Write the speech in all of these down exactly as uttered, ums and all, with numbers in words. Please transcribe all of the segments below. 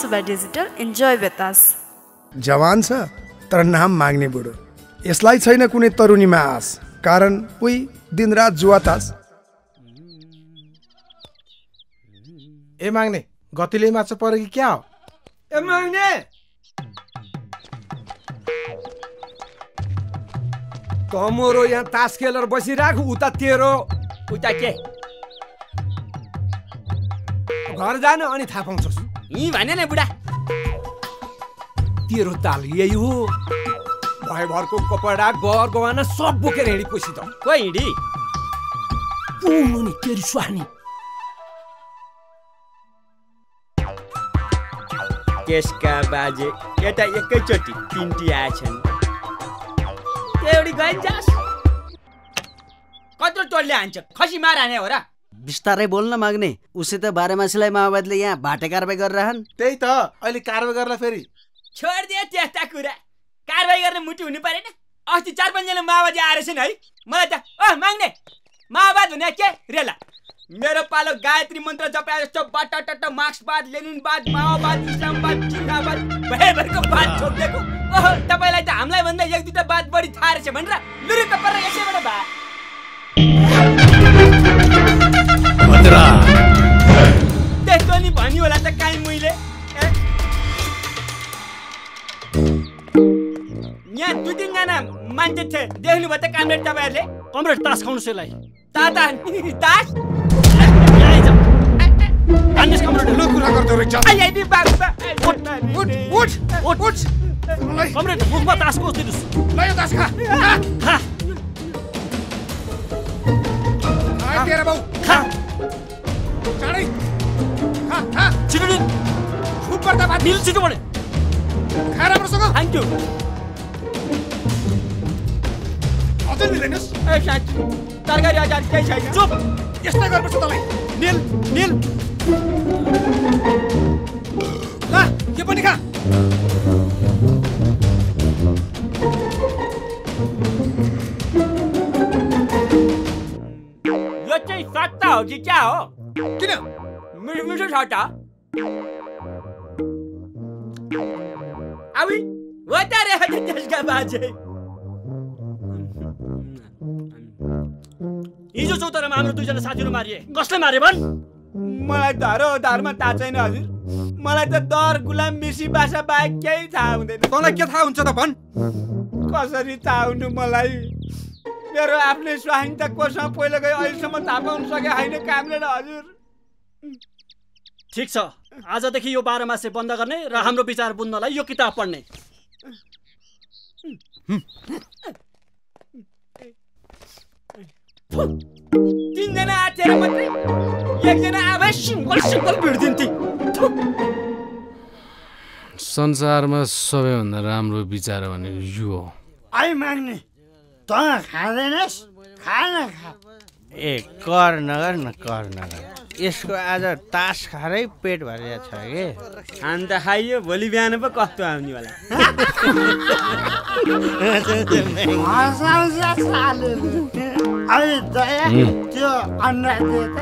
Subba digital enjoy with us. जवान छ तर नाम माग्ने बुढो, यसलाई छैन कुनै तरुनीमा आस, कारण उही दिनरात जुवा तास। ए माग्ने गतिले माछा पर्यो कि क्या हो? ए माग्ने तमरो यहाँ तास खेलेर बसिराख, उता तेरो उता के घर जान अनि थाहा पाउँछस्। यी भने न बुढा, तेरो ताल यही हो। भयभरको कपडा गर गवाना सब बोकेर हिँडी कोसी त कोही हिँडी पुग्नु नि तेरी सुहानी। त्यसका बाजे यता एकैचोटि तिनटी आएछन्। एउटी गइजास् कत्रो टोलले हान्छ, खसी मार हाने हो र? बिस्तारै बोल्न माग्ने, उसी त बाह्रमासीलाई माओवादीले यहाँ भाटे कारबाही गरिरहन्। त्यही त अहिले कारबाही गर्ला फेरि। छोडिदिए त्यस्ता कुरा, कारबाही गर्ने मुटु हुनु परेन? अस्ति चार पाँचजना माओवादी आएछन् है, मलाई त ओ माग्ने माओवाद हुने के रेला। मेरो पालो गायत्री मन्त्र जपे जस्तो बटटट मार्क्सवाद लेनिनवाद माओवाद इस्लामवाद जिहादवाद भयभरको बात छोडिदिएको। ओहो तपाईलाई त हामीलाई भन्दा एक दुईटा बात बढी थाहा रहेछ भनेर लुरुक्क परेर यसैबाट भा त्यस्तो नि भन्यो होला त काहीँ मैले। यहाँ दुई तिनजना मान्छे थिए, देख्नु भयो त कामरेड तपाईँहरूले? कमरेड तास खाउनुहोस् यसलाई। ताता तास अन्यस कमरेड लो कुरा गर्दै रहेछ। आई आई बी बाबा उठ उठ उठ उठ। कमरेड मुखमा तास कोस दिनुस्। ल यो तास खा खा खा तेरा बाउ खा चाँडै खा खा छिटो नि खुब पर्दा बात मिल छिटो बढे खा राम्रोसँग। Thank you. अझै निलेनस्? ए साथी तरकारी अचार केही छैन। चुप, यस्तै गर्नुपर्छ तँलाई। निल निल ल यो पनि खा। यो चाहिँ सट्टा हो कि क्या हो? किन? मिठो मिठो सट्टा अबि हो त रे त्यसका बाजे। हिजो चौतारामा हाम्रो दुईजना साथीहरू मारिए, कसले मारे भन्? मलाई धरो धर्म थाहा छैन हजुर, मलाई त दर गुलाम मिसी भाषा बाहेक केही थाहा हुँदैन। तँलाई के थाहा हुन्छ त भन्? कसरी थाहा हुनु मलाई? मेरो आफ्नै स्वाहिन त कोसँग पहिलो गयो, अहिलेसम्म थाहा पाउनु सके होइन कामले हजुर। ठिक छ, आजदेखि यो बाह्रमासे बन्द गर्ने र हाम्रो विचार बुझ्नलाई यो किताब पढ्ने। तीनजना आएर मात्रै एकजना आवाज सिङ्गल सिङ्गल भिड्दिन्थे। संसारमा सबैभन्दा राम्रो विचार भनेको यो हो। आई माग्ने त खाँदैनस्? खान खा। ए कर नगर न कर नगर, यसको आज तास खारै पेट भरिया छ के। अन्त खाइयो भोलि बिहान पो कस्तो आउने होला। अरे दया त्यो अन्डा दे त।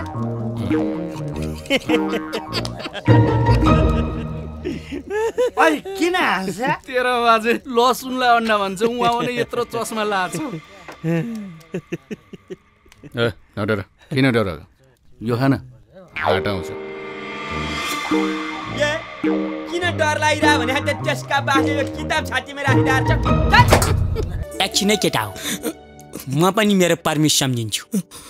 ओइ किन हाँस्छ? तेरो बाजे लसुनलाई अन्डा भन्छ, उहाँ पनि यत्रो चस्मा लाछ। ए नडर, किन डर? यो खान हटाउँछ। ए किन डर लागिरह भने त त्यसका बाजे यो किताब छातीमा राखिरहेछ। एकछिनै केटा हो, म पनि मेरो परमिस सम्झिन्छु।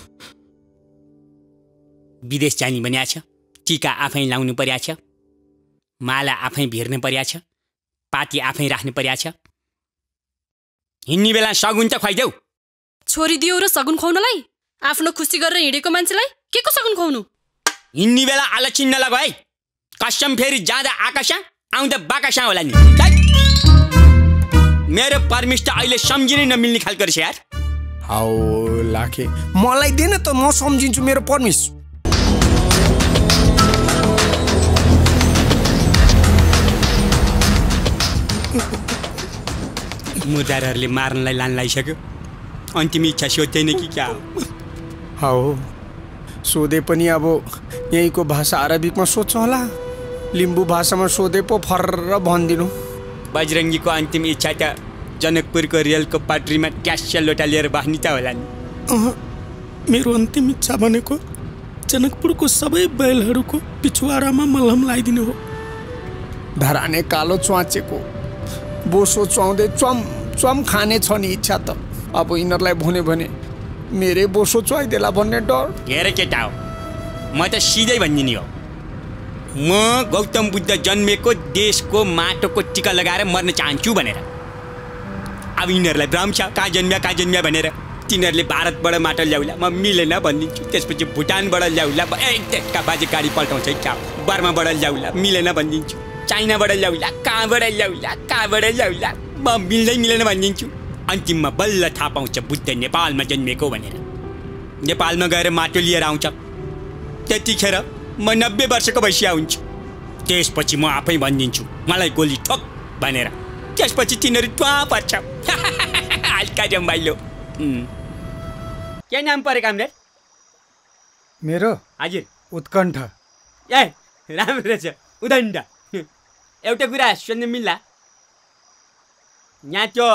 विदेश जाने भनिया छ, टीका आफै लाउनु पर्या छ, माला आफै भिर्नु पर्या छ, पाती आफै राख्नु पर्या छ। हिँड्ने बेला सगुन त खुवाइदेऊ। छोरी दियो र सगुन खुवाउनलाई? आफ्नो खुसी गरेर हिँडेको मान्छेलाई के को सगुन खुवाउनु? हिँड्ने बेला आलक्षिण नलग है, कसम फेरि जाँदा आकाशा आउँदा बाकाशा होला नि। मेरो परमिस त अहिले सम्झिनै नमिल्ने खालको रहेछ यार। हाउ लाखे मलाई दिएन त, म सम्झिन्छु मेरो परमिस। मुदारहरूले मार्नलाई लान लागिसक्यो, अन्तिम इच्छा सोध्दैन कि क्या हो? हाउ सोधे पनि अब यहीँको भाषा अरबिकमा सोध्छ होला। लिम्बू भाषामा सोधे पो फर्र भनिदिनु। बजरङ्गीको अन्तिम इच्छा त जनकपुरको रेलको पटरीमा ट्यास्या लोटा लिएर बस्ने त होला नि। मेरो अन्तिम इच्छा भनेको जनकपुरको सबै बैलहरूको पिछुवाडामा मलहम लगाइदिनु हो। धराने कालो च्वाचेको बोसो च्वाउँदै च्वाम च्वाम खाने छ नि इच्छा त। अब यिनीहरूलाई भन्यो भने मेरै बोसो च्वाइदेला भन्ने डर। हेर केटा हो, म त सिधै भनिदिने हो, म गौतम बुद्ध जन्मेको देशको माटोको टिका लगाएर मर्न चाहन्छु भनेर। अब यिनीहरूलाई भ्रम छ कहाँ जन्म्या कहाँ जन्म्या भनेर। तिनीहरूले भारतबाट माटो ल्याउला, म मिलेन भनिदिन्छु। त्यसपछि भुटानबाट ल्याउला, एकका बाजे गाडी पल्टाउँछ क्या, बर्माबाट ल्याउला, मिलेन भनिदिन्छु। चाइनाबाट ल्याउला, कहाँबाट ल्याउला कहाँबाट ल्याउला, म मिल्दै मिलेन भनिदिन्छु। अन्तिममा बल्ल थाहा पाउँछ बुद्ध नेपालमा जन्मेको भनेर। नेपालमा गएर माटो लिएर आउँछ, त्यतिखेर म नब्बे वर्षको भइसक्या हुन्छु। त्यसपछि म आफै भनिदिन्छु मलाई गोली ठोक भनेर। त्यसपछि तिनीहरू ट्वा पर्छ। हल्का जम्बाइलो। के नाम पऱ्यो कामरेड? मेरो हजुर उत्कण्ठ। ए राम्रो रहेछ, उदण्ड। एउटा कुरा सुन्नु मिल्ला, यहाँ त्यो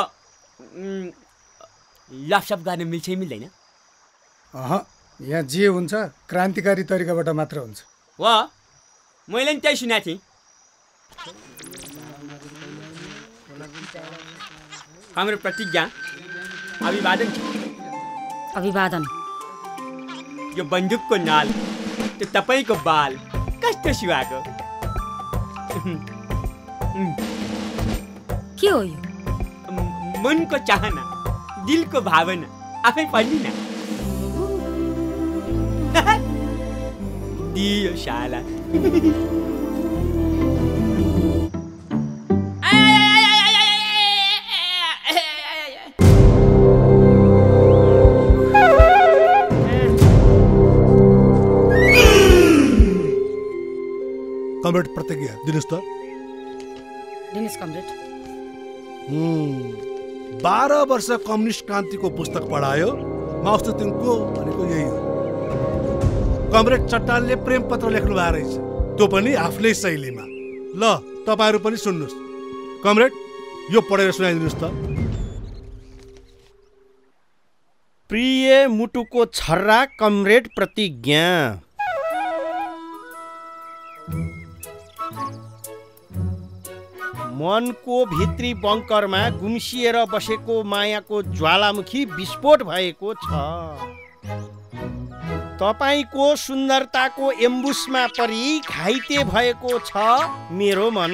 लफसफ गर्न मिल्छ मिल्दैन? अह यहाँ जे हुन्छ क्रान्तिकारी तरिकाबाट मात्र हुन्छ। हो, मैले नि त्यही सुनेको थिएँ। हाम्रो प्रतिज्ञा अभिवादन। अभिवादन। यो बन्दुकको नाल, त्यो तपाईँको बाल कस्तो सुहाएको। के हो यो? मनको चाहना, दिलको भावना, आफै पढ्नु न। दियो शाला। कमरेड प्रतिज्ञा दिनुहोस् त। दिनुहोस् कमरेड। बाह्र वर्ष कम्युनिस्ट क्रान्तिको पुस्तक पढायो, माउस तिनको भनेको यही हो। कमरेड चट्टानले प्रेम पत्र लेख्नु भएको रहेछ, त्यो पनि आफ्नै शैलीमा। ल तपाईँहरू पनि सुन्नुहोस्। कमरेड यो पढेर सुनाइदिनुहोस् त। प्रिय मुटुको छर्रा कमरेड प्रतिज्ञा। मनको भित्री बङ्करमा गुम्सिएर बसेको मायाको ज्वालामुखी विस्फोट भएको छ। तपाईको सुन्दरताको एम्बुसमा परि घाइते भएको छ मेरो मन।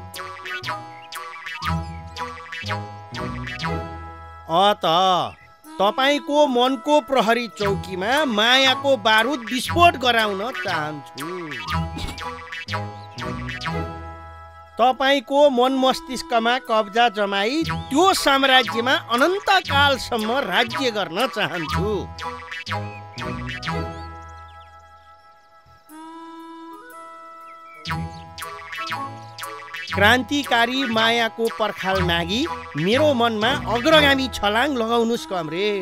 अत तपाईको मनको प्रहरी चौकीमा मायाको बारुद विस्फोट गराउन चाहन्छु। तपाईको मन मस्तिष्कमा कब्जा जमाई त्यो साम्राज्यमा अनन्तकालसम्म राज्य गर्न चाहन्छु। क्रान्तिकारी मायाको पर्खाल नागी मेरो मनमा अग्रगामी छलाङ लगाउनुस् कमरेड।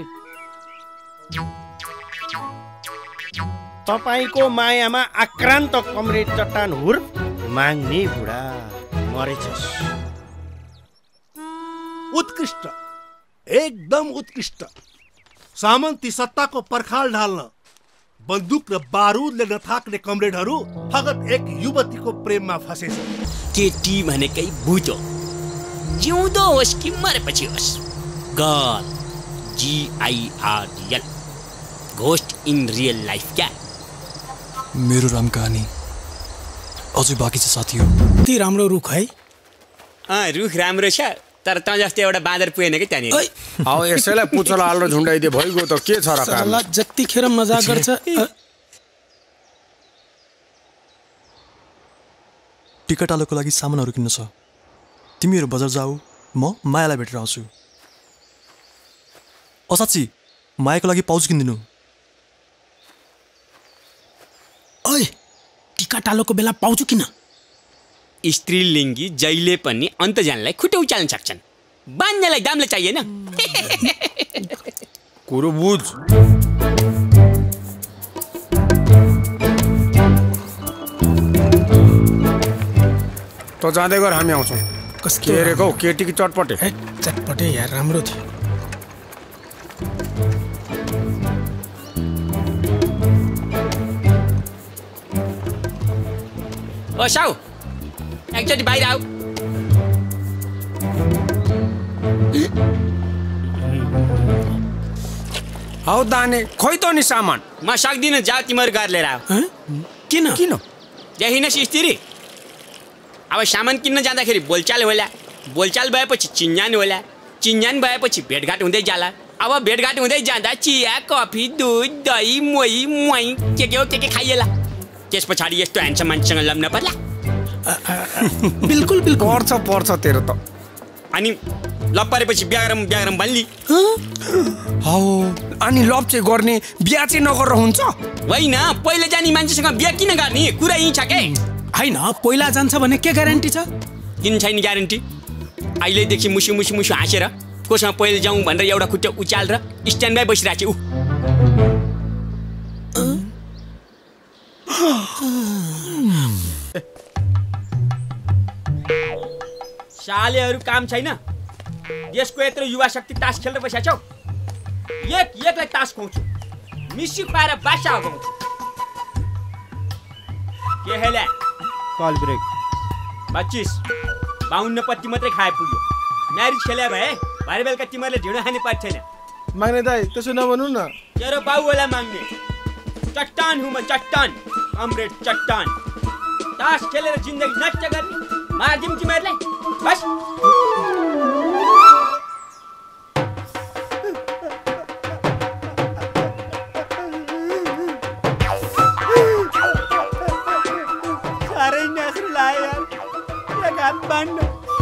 तपाईको मायामा आक्रान्त कमरेड चट्टान हुर्फ माग्ने बुढा मरेछस्। उत्कृष्ट, एकदम उत्कृष्ट। सामन्ती सत्ताको पर्खाल ढाल्न बन्दुक र बारुदले नथाक्ने कमरेडहरू फगत एक युवतीको प्रेममा फसेछ। केटी भनेकै भूत हो, जिउँदो होस् कि मरेपछि होस्। Girl, G I R L, ghost in real life. क्या मेरो रामकहानी अझै बाँकी छ साथी हो। कति राम्रो रुख है। अँ रुख राम्रो छ, तर त जस्तो एउटा बाँदर पुगेन कि त्यहाँनिर। अब यसैलाई पुच्छला हाल्न झुन्डाइदिए भइगयो त के छ र काम। जतिखेर मजा गर्छ। टिकटालोको लागि सामानहरू किन्नु छ, तिमीहरू बजार जाऊ, म मायालाई भेटेर आउँछु। असाची मायाको लागि पाउच किनिदिनु। ओइ टिकटालोको बेला पाउँछु किन? स्त्रीलिङ्गी जहिले पनि अन्तजनलाई खुट्टा उचाल्न सक्छन्, बान्नेलाई दामले चाहिएन। कुरो बुझ। त जाँदै गर हामी आउँछौँ। कस्तो के अरेको केटीकी चटपटे चटपटे यार राम्रो थियो। ओ साउ एकचोटि बाहिर आऊ। हौ दाने खोइ त नि सामान म सक्दिनँ, जाऊ तिमीहरू घर लिएर आऊ। किन किन देखिनस् स्त्री, अब सामान किन्न जाँदाखेरि बोलचाल होला, बोलचाल भएपछि चिन्जान होला, चिन्जान भएपछि भेटघाट हुँदै जाला। अब भेटघाट हुँदै जाँदा चिया कफी दुध दही मोही मोही के के हो के के खाइएला। त्यस पछाडि यस्तो ह्यान्डसम मान्छेसँग लग्न पर्ला। बिल्कुल बिल्कुल पर्छ पर्छ तेरो त। अनि लप परेपछि बिहा गरौँ बिहा गरौँ भन्ली। हौ अनि लप चाहिँ गर्ने बिहा चाहिँ नगरेर हुन्छ? होइन, पहिला जाने मान्छेसँग बिहा किन गर्ने, कुरा यही छ के? होइन, पहिला जान्छ भने के ग्यारेन्टी छ? किन छैन ग्यारेन्टी? अहिलेदेखि मुसु मुसु मुसु हाँसेर कोसँग पहिला जाउँ भनेर एउटा खुट्टा उचालेर स्ट्यान्ड बाई बसिरहेको छु। सालेहरू काम छैन, देशको यत्रो युवा शक्ति तास खेलेर बसेको छौ। एक एकलाई तास खुवाउँछु, मिसी पाएर बासा हगाउँछु। के हेला कल ब्रेक पच्चिस बाहुन्न पत्ती मात्रै खाए पुग्यो। म्यारिज खेले भए भरे बेलुका तिमीहरूले ढिँडो खाने पर्ने छैन। माग्ने दाइ त्यसो नभन्नु न। तेरो बाउ होला माग्ने, चट्टान हुँ म, चट्टान कमरेड चट्टान। तास खेलेर जिन्दगी नष्ट गर्ने मारिदिउँ तिमीहरूलाई बस। साह्रै नसरु लाग्यो यार, एक हात बाँड्नु।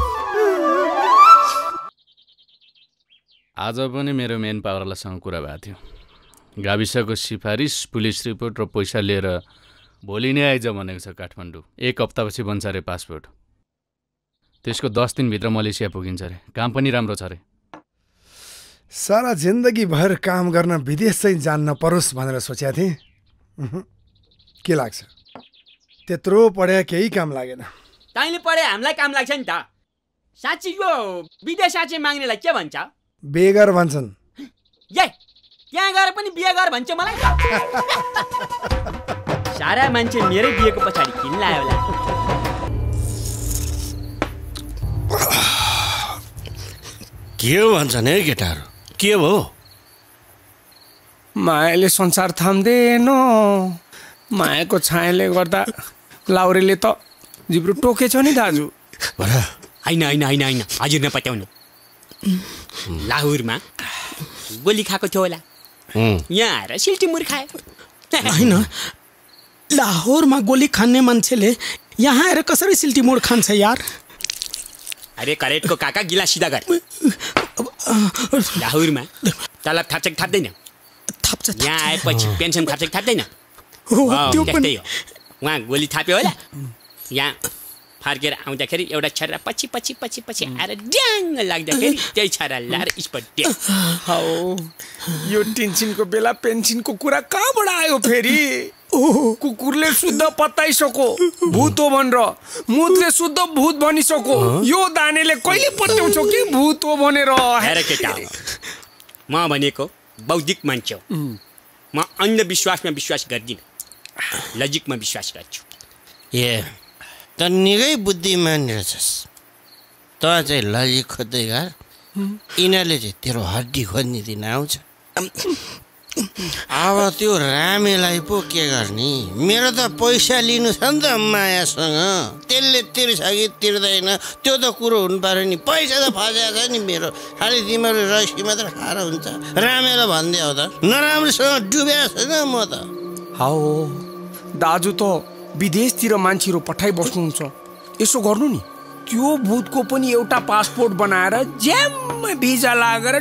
आज पनि मेरो मेन पावरलासँग कुरा भएको थियो। गाविसको सिफारिस, पुलिस रिपोर्ट र पैसा लिएर भोलि नै आइज भनेको छ काठमाडौँ। एक हप्तापछि बन्छ अरे पासपोर्ट। त्यसको दस दिनभित्र मलेसिया पुगिन्छ अरे। काम पनि राम्रो छ अरे। सारा जिन्दगी भर काम गर्न विदेश चाहिँ जान्न परोस् भनेर सोचेको थिएँ। के लाग्छ? त्यत्रो पढे केही काम लागेन। तैँले पढे हामीलाई काम लाग्छ नि त। साँच्ची यो विदेश साँच्ची माग्नेलाई के भन्छ? बेगर भन्छन्। ए त्यहाँ गएर पनि बिहे गर भन्छ मलाई। सारा मान्छे मेरै बिहेको पछाडि किन लाग्यो होला। के भन्छन् है केटाहरू, के भयो? मायाले संसार थाम्दैन, मायाको छायाले गर्दा लाउरेले त जिब्रो टोकेछ नि दाजु। होइन होइन होइन होइन हजुर नपत्याउनु। लाहुरमा गोली खाएको थियो होला, यहाँ आएर सिल्टीमुर खायो। होइन, लाहोरमा गोली खाने मान्छेले यहाँ आएर कसरी सिल्टीमुर खान्छ यार? अरे करेटको काका गिलास सिधा गर। लाहुरमा तलब थाप्छ कि थाप्दैन? थाप्छ। यहाँ आएपछि पेन्सन थाप्छ कि थाप्दैन? त्यस्तै हो, उहाँ गोली थाप्यो होला, यहाँ फर्केर आउँदाखेरि एउटा छर्रा पछि पछि पछि पछि आएर ड्याङ लाग्दाखेरि त्यही छर्रा ल्याएर स्पट। हौ यो टेन्सनको बेला पेन्सनको कुरा कहाँबाट आयो फेरि? कुकुरले शुद्ध पत्ताइसक्यो भूत हो भनेर, मुतले शुद्ध भूत भनिसक्यो। यो दानेले कहिले पत्याउँछ कि भूत हो भनेर? हेर केटा, म भनेको बौद्धिक मान्छे हो। म अन्धविश्वासमा विश्वास गर्दिनँ, लजिकमा विश्वास गर्छु। ए त निकै बुद्धिमान रहेछस्। त चाहिँ लजिक खोज्दै गर, यिनीहरूले चाहिँ तेरो हड्डी खोज्ने दिन आउँछ। अब त्यो रामेलाई पो के गर्ने? मेरो त पैसा लिनु छ नि त मायासँग, त्यसले तिर्छ कि तिर्दैन त्यो त कुरो हुनु पर्यो नि। पैसा त फसेको छ नि मेरो, खालि तिमीहरू रसी मात्र खाएर हुन्छ। रामेलाई भनिदियो हो त, नराम्रोसँग डुबेको छैन म त। हौ दाजु त विदेशतिर मान्छेहरू पठाइ बस्नुहुन्छ, यसो गर्नु नि। त्यो भूतको पनि एउटा पासपोर्ट बनाएर ज्याम भिजा लागेर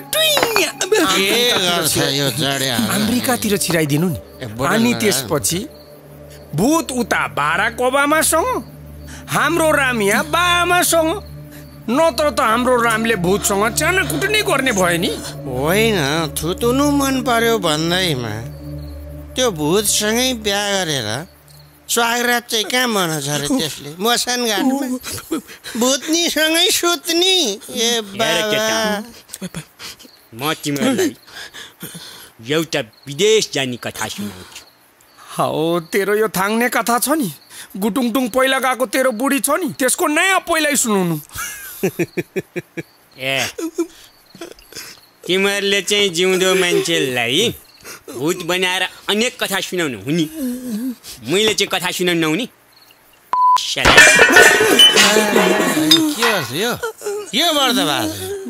अमेरिकातिर छिराइदिनु नि। अनि त्यसपछि भूत उता बाराक ओबामासँग, हाम्रो राम यहाँ बाआमासँग। नत्र त हाम्रो रामले भूतसँग चाना कुट्ने गर्ने भयो नि। होइन, थुतुनु मन पर्यो भन्दैमा त्यो भूतसँगै बिहा गरेर स्वागरात चाहिँ कहाँ मनाउँछ अरे त्यसले मसान घाटमा भुत्नीसँगै सुत्नी ए बाबा म तिमीहरूलाई एउटा विदेश जाने कथा सुनाउँछु। हो तेरो यो थाङ्ने कथा छ नि गुटुङटुङ पहिला गएको तेरो बुढी छ नि त्यसको नयाँ पहिल्यै सुनाउनु। ए तिमीहरूले चाहिँ जिउँदो मान्छेलाई भूत बनाएर अनेक कथा सुनाउनु हुने, मैले चाहिँ कथा सुनाउनु नहुने। के गर्छ यो यो गर्दा बाज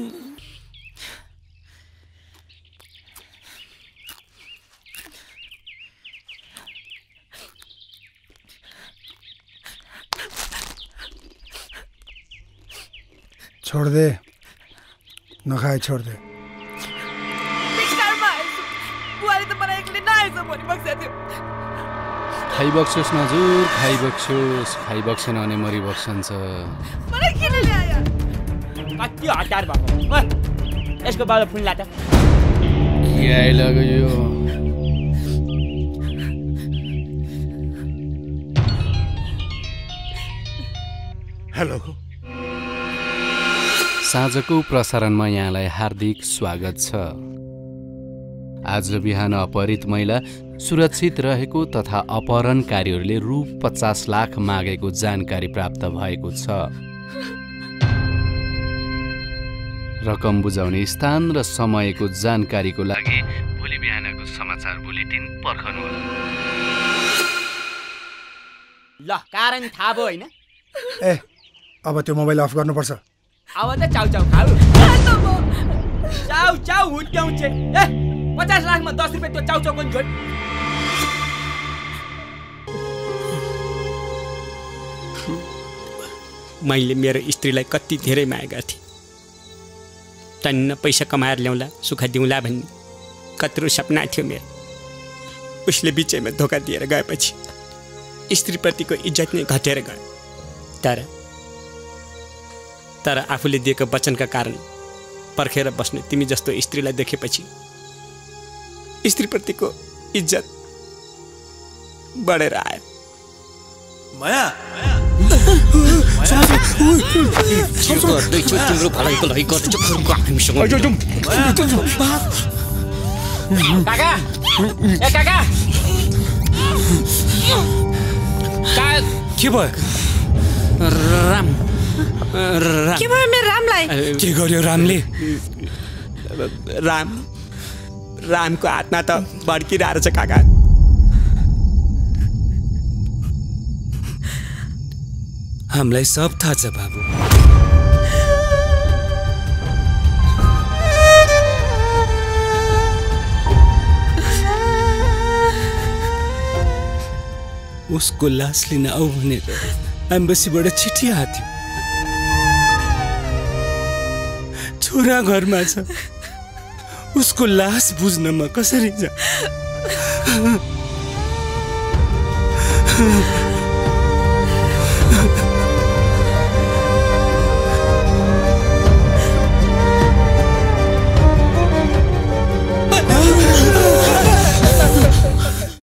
छोड़ दे नखाए छोड़ दे। खाइबक्सोस् न हजुर खाइबक्सोस् खाइबक्सेन भने मरिबक्सन्छ। कति हतार भएको यसको बाबा फुन लाटा के आइलाग्यो यो हेलो साँझको प्रसारणमा यहाँलाई हार्दिक स्वागत छ। आज बिहान अपहरित महिला सुरक्षित रहेको तथा अपहरणकारीहरूले रु पचास लाख मागेको जानकारी प्राप्त भएको छ। रकम बुझाउने स्थान र समयको जानकारीको लागि भोलि बिहानको समाचार बुलेटिन पर्खनुहोला। ल कारण थाहा भयो होइन? ए अब त्यो मोबाइल अफ गर्नुपर्छ। अब त चाउ चाउ खाऊ चाउ चाउ हुट्याउँछ। ए पचास लाखमा दस रुपियाँ त्यो चाउ चाउको छोड। मैले मेरो स्त्रीलाई कति धेरै माया गर्थेँ। तन्न पैसा कमाएर ल्याउँला सुख दिउँला भन्ने कत्रो सपना थियो मेरो। उसले बिचैमा धोका दिएर गएपछि स्त्रीप्रतिको इज्जत नै घटेर गयो। तर तर आफूले दिएको वचनका कारण पर्खेर बस्ने तिमी जस्तो स्त्रीलाई देखेपछि स्त्रीप्रतिको इज्जत बढेर आयो। माया तिम्रो भलाइको लागि गर्दैछु काका ए काका के भयो राम के भयो मेरो रामलाई? के गर्यो रामले? राम रामको हातमा त बड्किरहेको छ काका। हामीलाई सब थाहा छ बाबु। उसको लास लिन आऊ भनेर एम्बेसीबाट चिठी आएको थियो। छोरा घरमा छ, उसको लास बुझ्न म कसरी जा?